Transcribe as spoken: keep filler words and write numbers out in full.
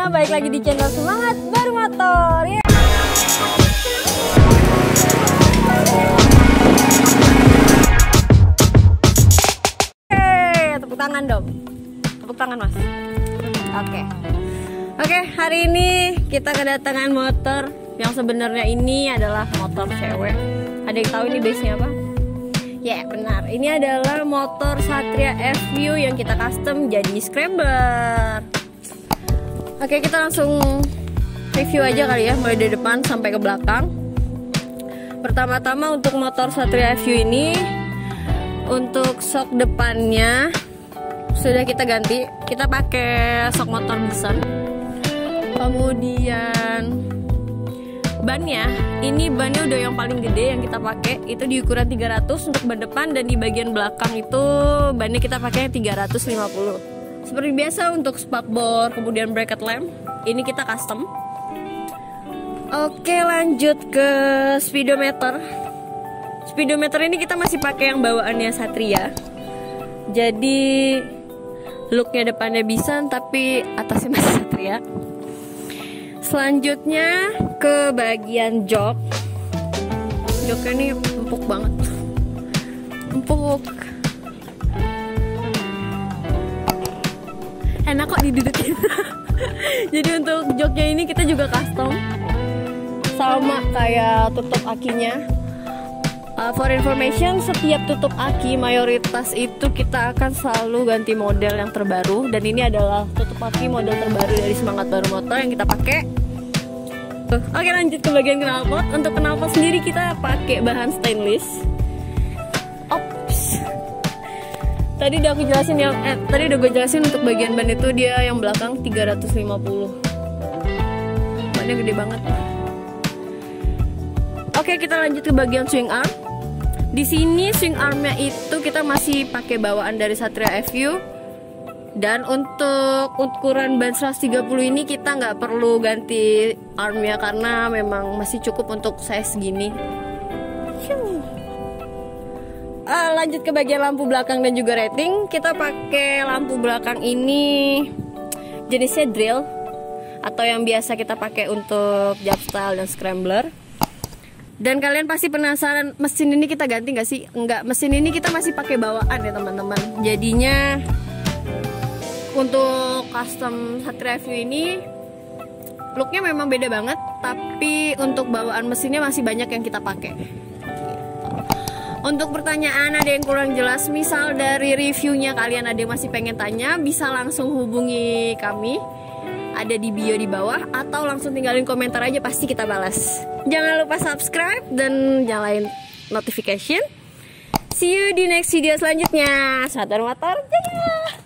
semuanya, balik lagi di channel Semangat Bermotor. Yeah. Oke, tepuk tangan dong. Tepuk tangan mas. Oke. Oke, hari ini kita kedatangan motor yang sebenarnya ini adalah motor cewek. Ada yang tahu ini base-nya apa? Ya yeah, benar, ini adalah motor Satria F U yang kita custom jadi scrambler. Oke, kita langsung review aja kali ya, mulai dari depan sampai ke belakang. Pertama-tama untuk motor Satria F U ini, untuk sok depannya sudah kita ganti, kita pakai sok motor Bison. Kemudian bannya, ini bannya udah yang paling gede yang kita pakai, itu di ukuran tiga ratus untuk ban depan, dan di bagian belakang itu bannya kita pakai tiga ratus lima puluh. Seperti biasa untuk spakbor, kemudian bracket lamp, ini kita custom. Oke, lanjut ke speedometer. Speedometer ini kita masih pakai yang bawaannya Satria. Jadi looknya depannya Bison tapi atasnya masih Satria. Selanjutnya ke bagian jok. Joknya ini empuk banget, empuk. Enak kok didudukin. Jadi untuk joknya ini kita juga custom, sama kayak tutup akinya. Uh, for information, setiap tutup aki mayoritas itu kita akan selalu ganti model yang terbaru, dan ini adalah tutup aki model terbaru dari Semangat Bermotor yang kita pakai. Oke, lanjut ke bagian knalpot. Untuk knalpot sendiri kita pakai bahan stainless. Ops. Tadi udah aku jelasin yang eh, tadi udah gue jelasin untuk bagian ban itu dia yang belakang tiga ratus lima puluh. Bannya gede banget. Oke, kita lanjut ke bagian swing arm. Di sini swing armnya itu kita masih pakai bawaan dari Satria F U. Dan untuk ukuran ban seratus tiga puluh ini kita nggak perlu ganti armnya karena memang masih cukup untuk size segini. Uh, lanjut ke bagian lampu belakang dan juga rating. Kita pakai lampu belakang ini jenisnya drill, atau yang biasa kita pakai untuk jump style dan scrambler. Dan kalian pasti penasaran, mesin ini kita ganti nggak sih? Enggak, mesin ini kita masih pakai bawaan ya teman-teman. Jadinya untuk custom Satria F U ini looknya memang beda banget, tapi untuk bawaan mesinnya masih banyak yang kita pakai. Untuk pertanyaan ada yang kurang jelas, misal dari reviewnya kalian ada yang masih pengen tanya, bisa langsung hubungi kami, ada di bio di bawah, atau langsung tinggalin komentar aja, pasti kita balas. Jangan lupa subscribe dan nyalain notification. See you di next video selanjutnya. Selamat bermotor, jaya!